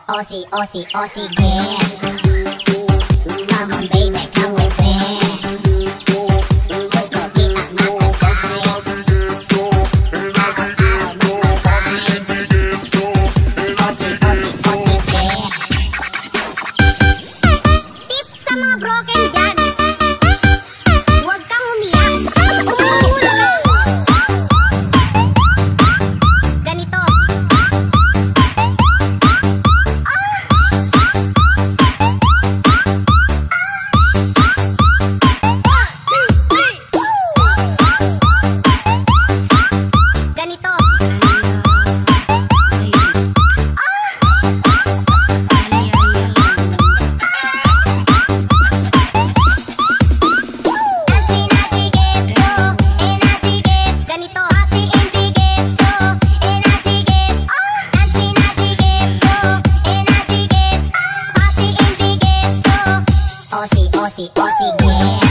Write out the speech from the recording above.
Aussie, Aussie, Aussie, yeah. Come on, baby, come with me. Gusto kita makatay. Araw-araw magpapay. Aussie, Aussie, Aussie, yeah. Tips sa mga broken dyan. Huwag kang umiyak. Umulula ka. Ganito. Aussie, Aussie, yeah.